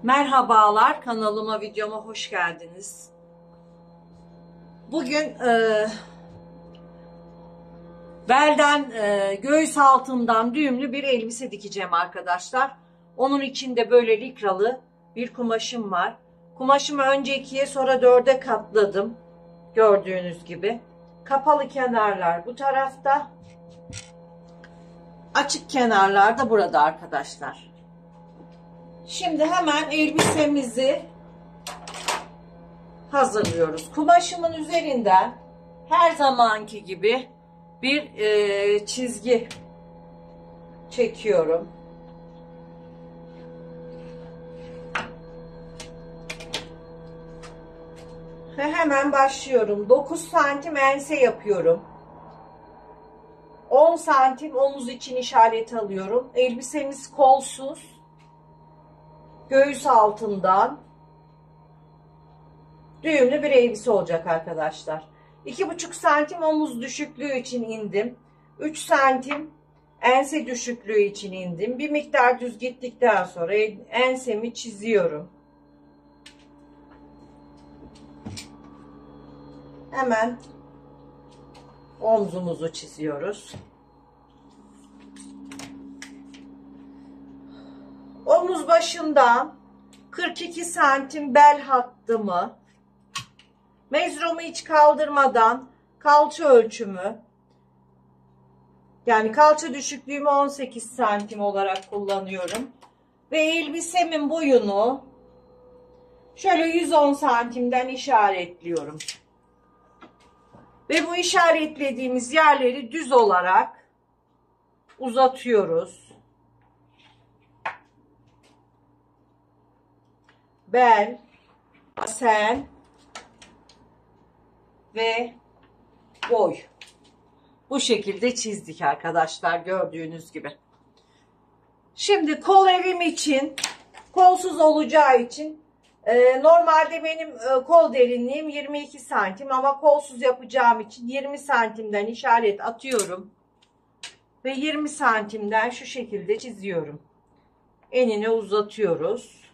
Merhabalar, kanalıma, videoma hoş geldiniz. Bugün belden, göğüs altından düğümlü bir elbise dikeceğim arkadaşlar. Onun içinde böyle likralı bir kumaşım var. Kumaşımı önce 2'ye sonra 4'e katladım. Gördüğünüz gibi. Kapalı kenarlar bu tarafta. Açık kenarlar da burada arkadaşlar. Şimdi hemen elbisemizi hazırlıyoruz. Kumaşımın üzerinden her zamanki gibi bir çizgi çekiyorum. Ve hemen başlıyorum. 9 santim ense yapıyorum. 10 santim omuz için işaret alıyorum. Elbisemiz kolsuz. Göğüs altından düğümlü bir elbise olacak arkadaşlar. 2,5 santim omuz düşüklüğü için indim. 3 santim ense düşüklüğü için indim. Bir miktar düz gittikten sonra ensemi çiziyorum. Hemen omzumuzu çiziyoruz. Omuz başından 42 santim bel hattımı, mezromu hiç kaldırmadan kalça ölçümü, yani kalça düşüklüğümü 18 santim olarak kullanıyorum. Ve elbisemin boyunu şöyle 110 santimden işaretliyorum. Ve bu işaretlediğimiz yerleri düz olarak uzatıyoruz. Bel, basen ve boy. Bu şekilde çizdik arkadaşlar, gördüğünüz gibi. Şimdi kol evim için, kolsuz olacağı için normalde benim kol derinliğim 22 santim ama kolsuz yapacağım için 20 santimden işaret atıyorum. Ve 20 santimden şu şekilde çiziyorum. Enini uzatıyoruz.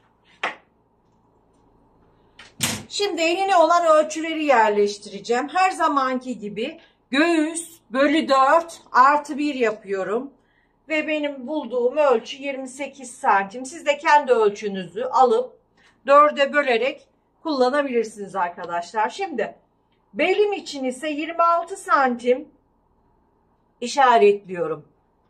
Şimdi enine olan ölçüleri yerleştireceğim. Her zamanki gibi göğüs bölü 4 artı 1 yapıyorum. Ve benim bulduğum ölçü 28 santim. Siz de kendi ölçünüzü alıp 4'e bölerek kullanabilirsiniz arkadaşlar. Şimdi belim için ise 26 santim işaretliyorum.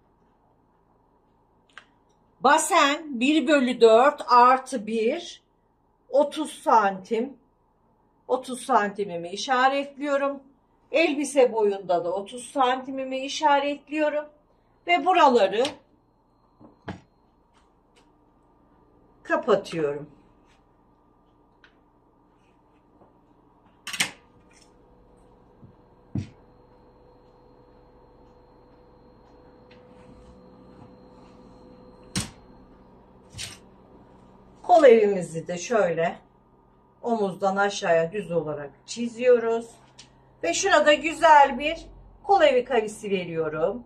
Basen 1 bölü 4 artı 1 30 santim. 30 santimimi işaretliyorum. Elbise boyunda da 30 santimimi işaretliyorum. Ve buraları kapatıyorum. Kol evimizi de şöyle omuzdan aşağıya düz olarak çiziyoruz. Ve şurada güzel bir kol evi kavisi veriyorum.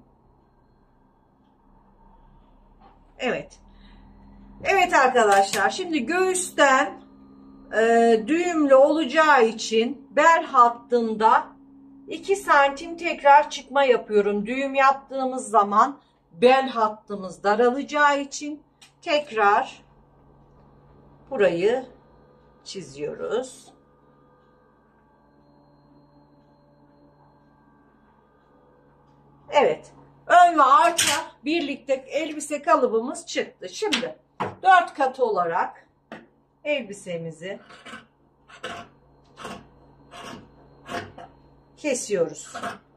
Evet. Evet arkadaşlar, şimdi göğüsten düğümlü olacağı için bel hattında 2 santim tekrar çıkma yapıyorum. Düğüm yaptığımız zaman bel hattımız daralacağı için tekrar burayı çiziyoruz. Evet. Ön ve arka birlikte elbise kalıbımız çıktı. Şimdi 4 katı olarak elbisemizi kesiyoruz.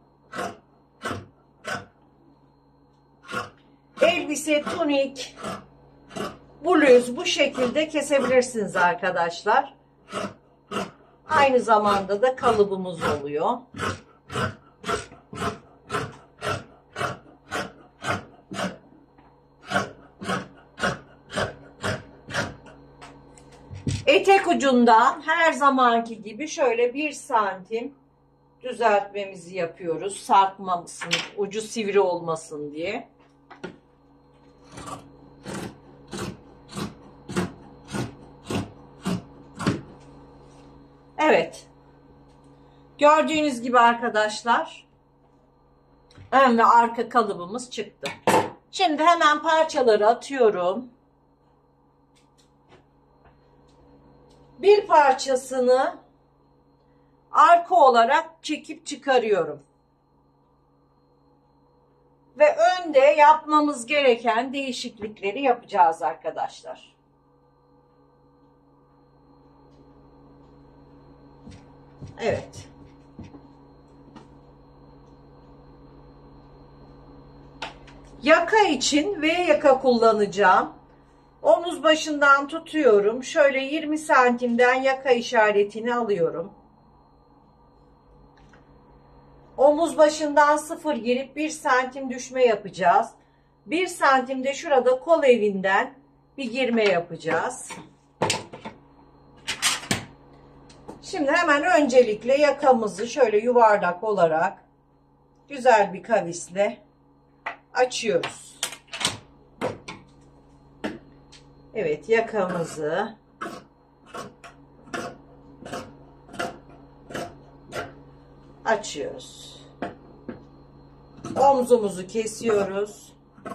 Elbise, tunik, bluz bu şekilde kesebilirsiniz arkadaşlar. Aynı zamanda da kalıbımız oluyor. Etek ucundan her zamanki gibi şöyle 1 santim düzeltmemizi yapıyoruz. Sarkmamasın, ucu sivri olmasın diye. Evet. Gördüğünüz gibi arkadaşlar ön ve arka kalıbımız çıktı. Şimdi hemen parçaları atıyorum. Bir parçasını arka olarak çekip çıkarıyorum. Ve önde yapmamız gereken değişiklikleri yapacağız arkadaşlar. Evet. Yaka için V yaka kullanacağım. Omuz başından tutuyorum. Şöyle 20 santimden yaka işaretini alıyorum. Omuz başından 0 girip 1 santim düşme yapacağız. 1 santimde şurada kol evinden bir girme yapacağız. Şimdi hemen öncelikle yakamızı şöyle yuvarlak olarak güzel bir kavisle açıyoruz. Evet, yakamızı açıyoruz. Omzumuzu kesiyoruz.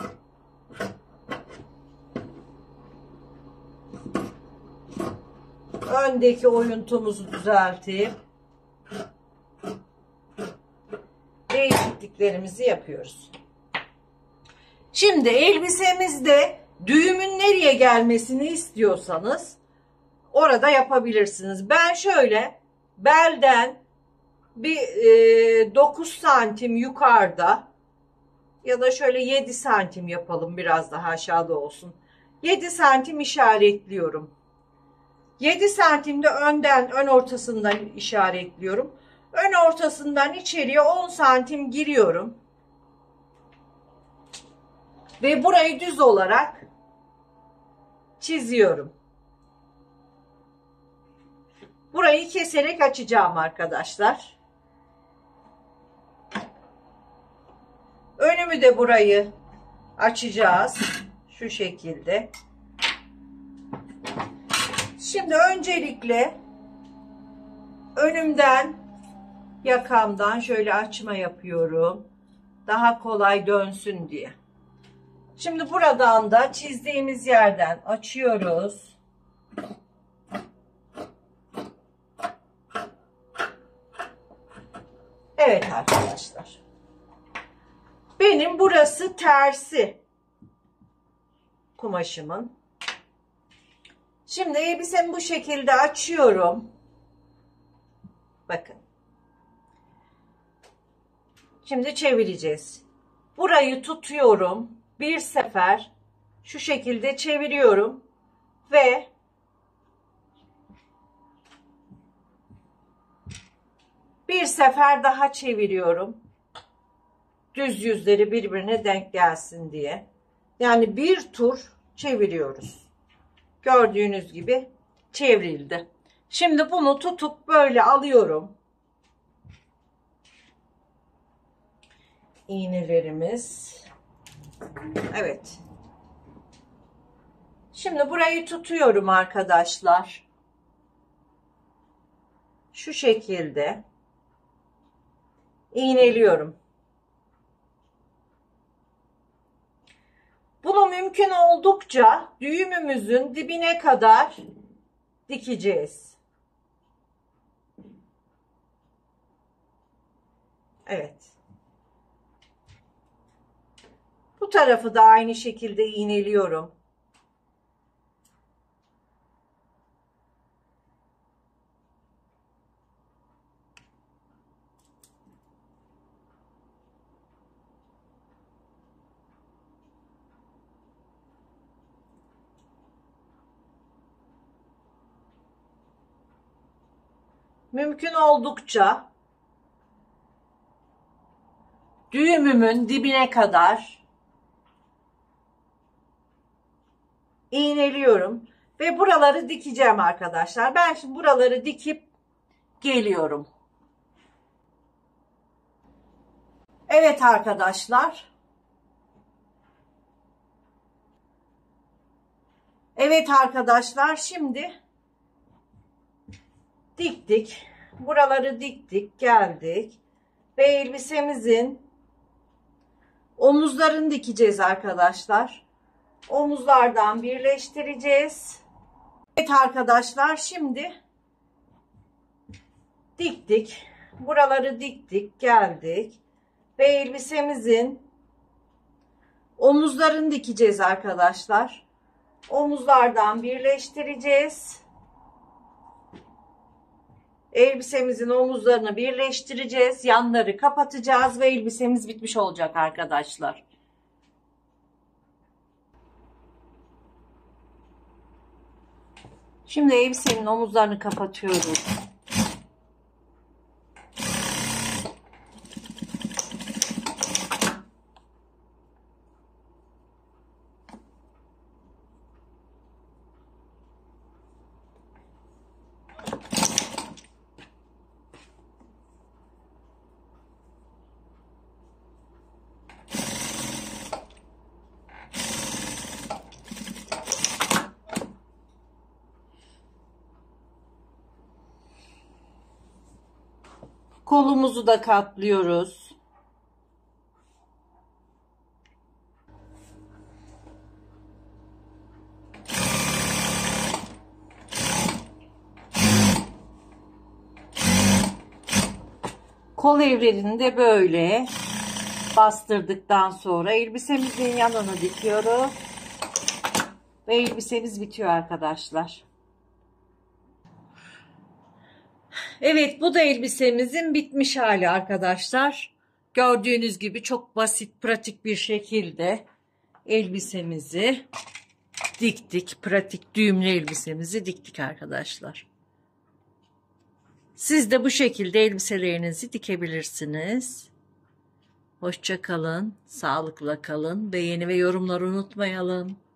Öndeki oyuntumuzu düzeltip değişikliklerimizi yapıyoruz. Şimdi elbisemizde düğümün nereye gelmesini istiyorsanız orada yapabilirsiniz. Ben şöyle belden bir 9 santim yukarıda ya da şöyle 7 santim yapalım, biraz daha aşağıda olsun. 7 santim işaretliyorum. 7 santimde önden, ön ortasından işaretliyorum. Ön ortasından içeriye 10 santim giriyorum. Ve burayı düz olarak çiziyorum. Burayı keserek açacağım arkadaşlar. Önümü de burayı açacağız. Şu şekilde. Şimdi öncelikle önümden, yakamdan şöyle açma yapıyorum. Daha kolay dönsün diye. Şimdi buradan da çizdiğimiz yerden açıyoruz. Evet arkadaşlar. Benim burası tersi kumaşımın. Şimdi elbisemi bu şekilde açıyorum. Bakın. Şimdi çevireceğiz. Burayı tutuyorum. Bir sefer şu şekilde çeviriyorum ve bir sefer daha çeviriyorum. Düz yüzleri birbirine denk gelsin diye. Yani bir tur çeviriyoruz. Gördüğünüz gibi çevrildi. Şimdi bunu tutup böyle alıyorum. İğnelerimiz. Evet. Şimdi burayı tutuyorum arkadaşlar. Şu şekilde iğneliyorum. Bunu mümkün oldukça düğümümüzün dibine kadar dikeceğiz. Evet. Bu tarafı da aynı şekilde iğneliyorum. Mümkün oldukça düğümümün dibine kadar iğneliyorum ve buraları dikeceğim arkadaşlar. Ben şimdi buraları dikip geliyorum. Evet arkadaşlar. Evet arkadaşlar, şimdi diktik. Buraları diktik, geldik. Ve elbisemizin omuzlarını dikeceğiz arkadaşlar. Omuzlardan birleştireceğiz. Evet arkadaşlar, şimdi diktik. Buraları diktik, geldik. Ve elbisemizin omuzlarını dikeceğiz arkadaşlar. Omuzlardan birleştireceğiz. Elbisemizin omuzlarını birleştireceğiz. Yanları kapatacağız ve elbisemiz bitmiş olacak arkadaşlar. Şimdi elbisenin omuzlarını kapatıyoruz. Kolumuzu da katlıyoruz. Kol evlerini de böyle bastırdıktan sonra elbisemizin yanını dikiyoruz. Ve elbisemiz bitiyor arkadaşlar. Evet, bu da elbisemizin bitmiş hali arkadaşlar. Gördüğünüz gibi çok basit, pratik bir şekilde elbisemizi diktik. Pratik düğümlü elbisemizi diktik arkadaşlar. Siz de bu şekilde elbiselerinizi dikebilirsiniz. Hoşça kalın, sağlıkla kalın. Beğeni ve yorumları unutmayalım.